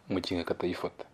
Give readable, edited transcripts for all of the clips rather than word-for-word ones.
umukinga katayifata.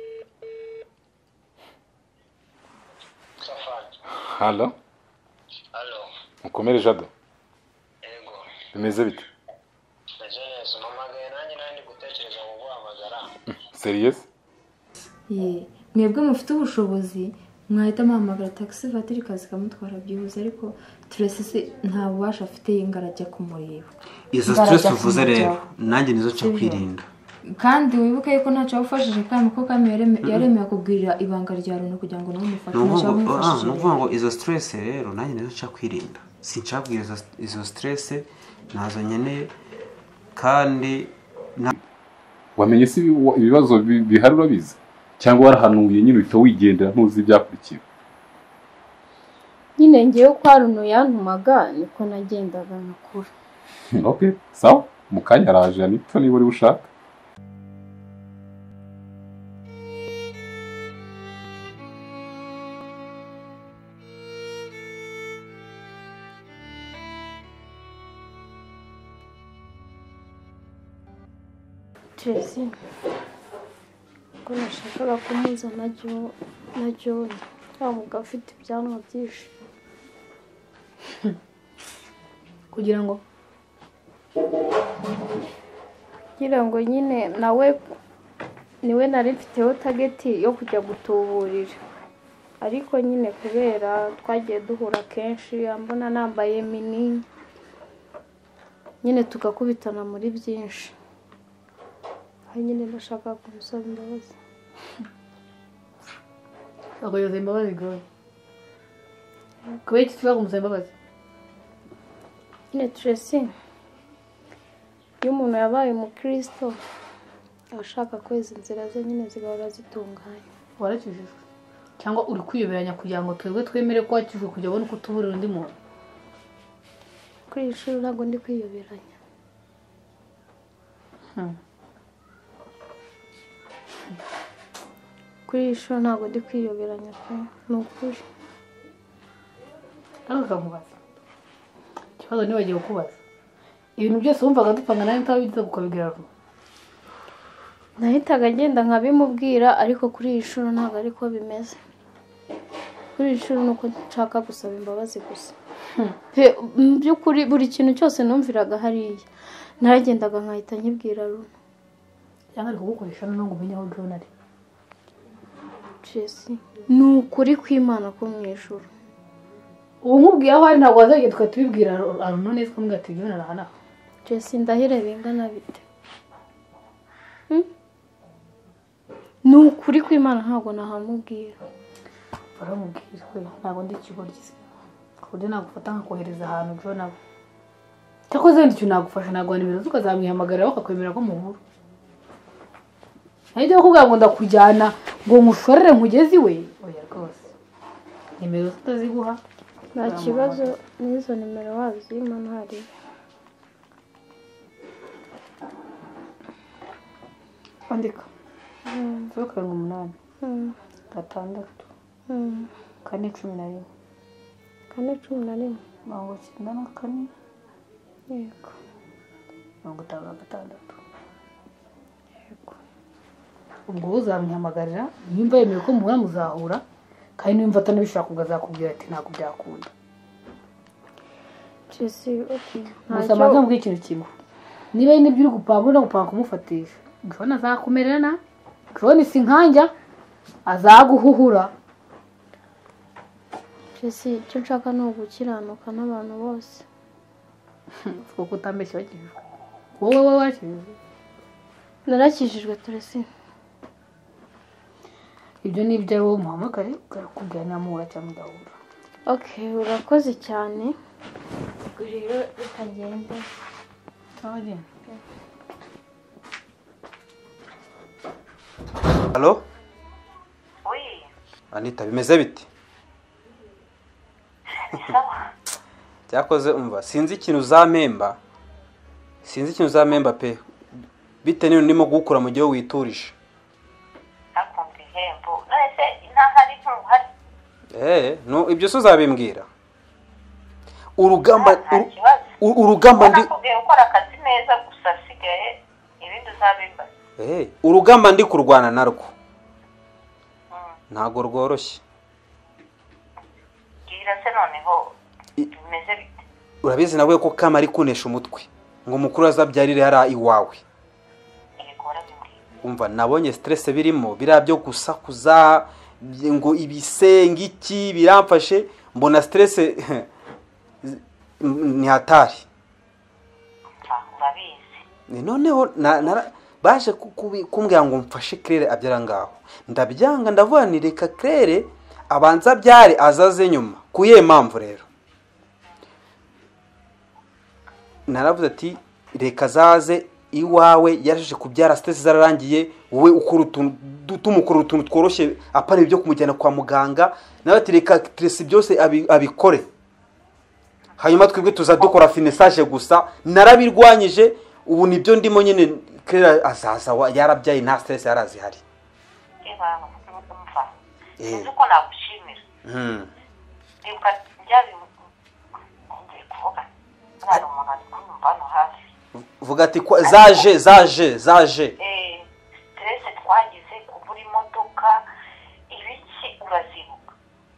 Halo? Halo. Mukomere Jado? Yego. Bimeze bite? Neza mpamagaye nanjye nandi gutekereza ngo guhamagara. Serious? Mwebwe mufite ubushobozi mwahita muhamagara taxi vatiri kazi kamutwara byihuse ariko Tracy nta bubasha afite y'ingarajya kumureba. Izo stress uvuze rero nanjye nizo cyo kwirinda. Kandi wibuke yuko ntacyo ufashije kandi ko yaremeye kubwirira ibanga rya Runo kugira ngo namufashe no ngo izo stress rero nanjye nizo cyo kwirinda. Sincabwira izo stress nazo nyene kandi wamenye si ibibazo bihari urabizi cyangwa warahanuye nyine uhita wigendera ntuzi ibyakurikiye. Nyine ngiye kwa Runo yantumaga niko nagendaga nakura. Okay, sawa mukanya araje anipfa niba uri bushaka. Tracy ko nashakaga kumuza na John mugabo afite ibyanwa byinshi kugira ngo nyine nawe niwe nari mfiteho target yo kujya gutuburira ariko nyine kubera twagiye duhura kenshi ambona nambaye mini nyine tukakubitana muri byinshi nyine ndashaka kumusaba imbabazi. Agoyoze imbabazi goye. Kweki tuva kumusaba imbabazi. Nyine Tracy iyo umuntu yabaye umukristo ashaka kweza inzira ze nyine zigahora zitunganye. Warakijijwe cyangwa uri kwiyoberanya kugira ngo twebwe twemere ko wakijwe kujya ubona uko tuburira undi muntu. Kuri ishuri ntabwo ndi kwiyoberanya. Kuri ishuri ntabwo ndi kwiyoberanya pe nukuri. Akamubaza. Kibazo ni bagiye kubaza. Ibintu byose wumvaga dupanga nawe ntabigize gukabigera Runo. Nahitaga ngenda nkabimubwira ariko kuri ishuri ntabwo ariko bimeze. Kuri ishuri nuko nshaka gusaba imbabazi gusa. Byukuri buri kintu cyose numviraga hariya. Naragendaga nkahita nkibwira Runo. Cyangwa ari kugukoresha no ngo umenye aho John ari. Tracy nukuri kw'Imana ko mw'ijuru. Ubu nkubwiye aho ari ntabwo wazagenda tukatubibwira Runo neza ko mbwa John arahana. Tracy ndahire bingana bite. Nukuri kw'Imana ntabwo nahamubwira. Baramubwira we ntabwo ndi kigoryize. Kude nagufata nkakohereza ahantu John abo. Cyakoze ndi cyo nagufasha nagwa nimero tukazamwihamagara bakakwemera ko muhuru. Nahise kuvuga ngo ndakujyana ngo mushorere nkugezi we. Oya rwose. Nimero tutaziguha. Nta kibazo n'izo nimero wazima ntari. Andika. 08 gatandatu. 411. 411. Mango 94. Yego. 56. Yego. Ubwo uzamwihamagarira nimba yemeye ko muhura muzahura kandi nimba atanabishaka ubwo ati ntabwo byakunda. Tracy okay. Musamaga mbwiye ikintu kimwe. Niba n'ibyo uri gupanga gupanga kumufatisha. John azakumererana. John sinkanja azaguhuhura. Tracy icyo nshaka no gukiranuka n'abantu bose. Kuko utambeshye wakijijwe. Wowe wakijijwe. Narakijijwe Tracy. Ibyo ni ibyo wowe muhamagare ukakubwira muhura cyangwa ndahura. Okay, urakoze cyane. Rero bitagenda. Abageni. Halo? Oui. Anita bimeze biti? Sawa. Cyakoze umva sinzi ikintu uzamemba pe. Bite niyo ndimo gukura mu gihe witurije. Akumva ihembo. Nese ntahari ntuhari. No ibyo so uzabimbwira. Urugamba ndi ndi ukora akazi neza gusa sigaye ibindi uzabimbaza. urugamba ndi kurwana narwo ntago rworoshye. bwira se noneho bimeze bite? Urabizi nawe ko kama ari kunesha umutwe ngo mukuru azabyarire yari iwawe. Umva nabonye stress birimo biriya byo gusakuza ngo ibisenge iki biramfashe mbona stress ni hatari. urabizi Noneho baje kumbwira ngo mfashe Claire abyara ngaho ndabyanga ndavuga ni reka Claire abanza byare azaze nyuma kuye mpamvu rero naravuze ati reka zaze iwawe yarashe kubyara stress zararangiye wowe ukora utuntu tworoshye apana ibyo kumujyana kwa muganga nawe ati reka stress byose abikore hanyuma twebwe tuzadukora finessage gusa narabirwanyije ubu nibyo ndimo nyine Claire azaza yarabyaye nta stress yarazi hari. sinzi uko nagushimira ndibuka njyabi ngiye kuvuga hari umuntu ari kumva hano hafi vuga ati zaje stress twagize kubura imodoka ibiki urazibuka.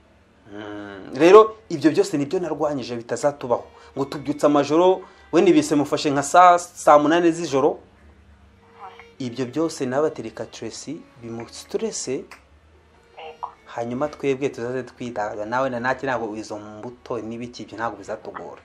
rero ibyo byose nibyo narwanyije bitazatubaho ngo tubyutse amajoro we nibise mufashe nka saa 8 z'ijoro. Ibyo byose nabatereka Tracy bimustresse hanyuma twebwe tuzaze twidaga nawe naki ntabwo izo mbuto n'ibiki ibyo ntabwo bizatugora.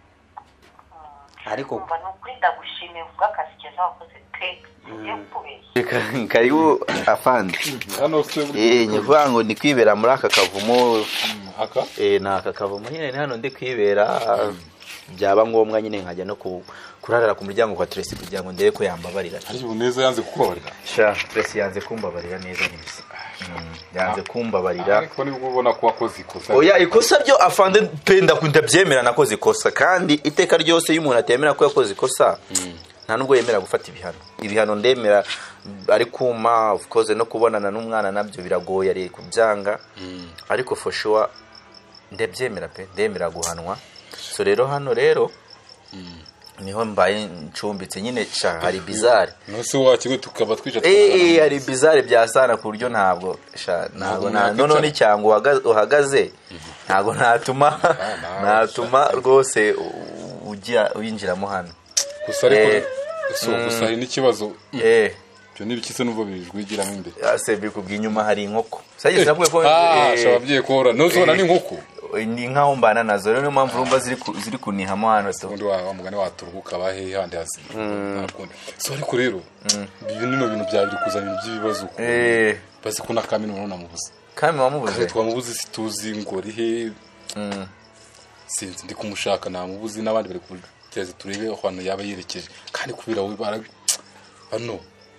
Ariko umva nukwinda gushimira uvuga akazi keza wakoze pe yo kubeshya. Karibu afande. Hano se nyivuga ngo ndi kwibera muri aka kavumo aka naka kavumo nyine hano ndi kwibera byaba ngombwa nyine nkajya no kurarara ku muryango kwa Tracy kugira ngo ndebe ko yambabarira. ari buneza yanze kubabarira Tracy yanze kumbabarira neza neza. Yanze kumbabarira ariko nibwo ubona ko wakoze ikosa. Oya ikosa byo afande penda kundabyemera nakoze ikosa kandi iteka ryose iyo umuntu atemera ko yakoze ikosa nta nubwo yemera gufata ibihano ndemera ari kuma of course no kubonana n'umwana nabyo biragoye ari kubyanga ariko for sure ndabyemera pe ndemera guhanwa. So rero hano rero niho mbaye ncumbitse nyine hari bizarre nose wakiwe tukaba twica hari bizarre byasana ku buryo ntabwo none cyangwa uhagaze ntabwo natuma rwose winjiramo hano gusa ariko gusa hari n'ikibazo byo nibikise numva bijwigiramo imbere ase bikubwiye inyuma hari inkoko sageze navuye ko shababye kora nozona n'inkoko ni nkaho mbana nazo rero mpamvu urumva ziri kunihamo hano so ndi wa mugane waturuhuka bahe handi hasi nakundi so ariko rero bino bintu bya biri kuzana by'ibibazo bazi ko nakamino none mubuze kame wamubuze twamubuze situzi ngori he sinzi ndi kumushaka namubuze n'abandi bari kugeze turebe ahantu yaba yerekeje kandi kubira we bara hano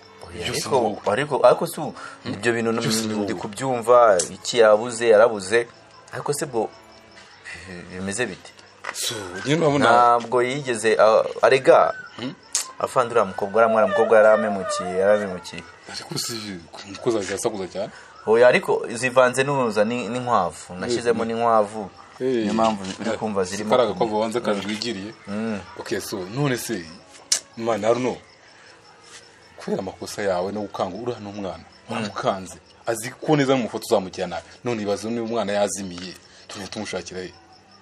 ariko su ibyo bintu ndi kubyumva iki yarabuze ariko se bwo bimeze bite so nyine urabona ntabwo yigeze arega afandura mukobwa yaramemukiye ariko si mukoza zasakuza cyane oya ariko zivanze n'uza n'inkwavu nashyizemo n'inkwavu niyo mpamvu uri kumva zirimo karaga ko babanza kajwigiriye okay so none se imana runo kwera amakosa yawe no gukanga uri hano umwana wamukanze azi ko neza mu foto uzamujyana none ibazo ni umwana yazimiye tumushakira he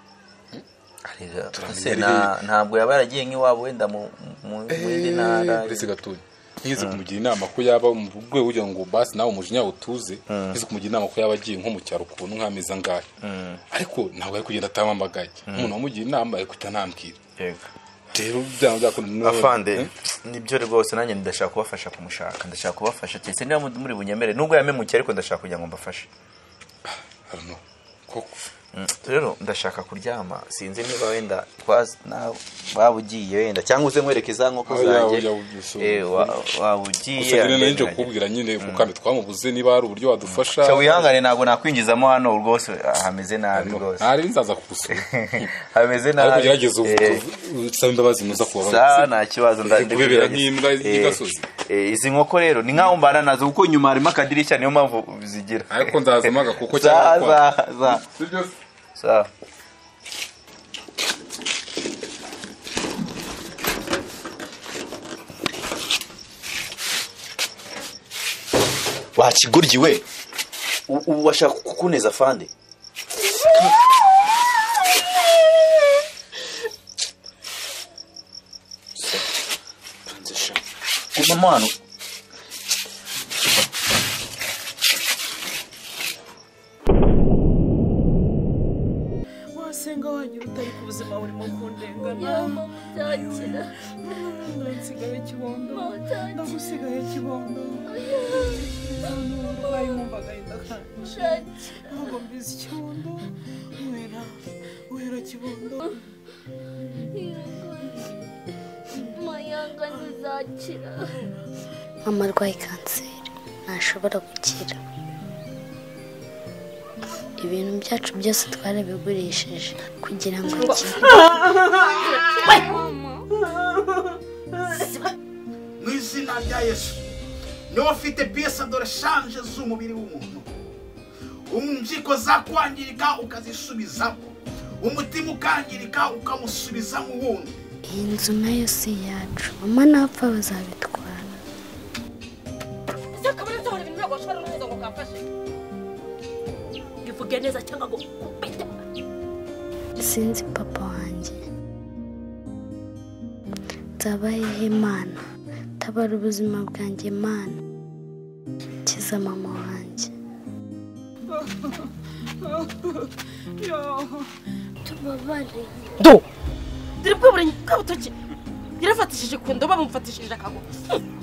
ntabwo yaba yaragiye nk'iwabo wenda mu yindi ntara ndetse gatoya ngize kumugira inama ko yaba mu rwego kugira ngo basi nawe umujinya utuze ngize kumugira inama ko yaba agiye nko mu cyaro ukuntu nk'ameza ngahe ariko ntabwo ari kugenda atamamagaye umuntu wamugira inama ari kutanambwira rero byakunda afande nibyo rwose nanjye ndashaka kubafasha kumushaka ndashaka kubafasha cyese niba muri bunyemere nubwo yamemukiye ariko ndashaka kugira ngo mbafashe koko rero ndashaka kuryama sinzi niba wenda wabugiye wenda cyangwa uze nkwerekeza nk'uko zanjye wabugiye nje kubwira nyine kuko twamubuze niba ari uburyo wadufasha cyo wihangane ntabwo nakwinjizamo hano rwose hameze nabi rwose ari nzaza kugusura hameze nabi ariko gerageza usaba imbabazi muza kubabaza nta kibazo ndabibera nk'imbwa y'igasozi izi nkoko rero ni nkaho mbana nazo kuko nyuma harimo akadirishya niyo mpamvu zigira ariko ndazamaga kuko cyangwa sawa wakiguryi we ubu bashaka kukuneza fande guma mwana wasenga wagira utari ku buzima burimo kundengana nsigaye kibondo ndagusigaye kibondo urwaye wumvaga yenda kanje ntabwo mbizi kibondo wera kibondo mayanga ntizakira mama arwaye kanseri ntashobora gukira ibintu byacu byose twarabigurishije kugira ngo akire mu izina rya Yesu niwe ufite piyesa dore shanje z'umubiri w'umuntu impyiko zakwangirika ukazisubizamo umutima ukangirika ukamusubizamo uwundi iyi nzu nayo si yacu mama napfa bazabitwara akabona nzahora ibintu ntabwo washobora neza ngo kamfashe ngivuge neza cyangwa ngo kubite sinzi papa wanjye nzabahehe Imana tabara ubuzima bwanjye Imana kiza mama wanjye tubabarire dore bwo buri kabutoki yarafatishije ku ndoba bamfatishije akaguru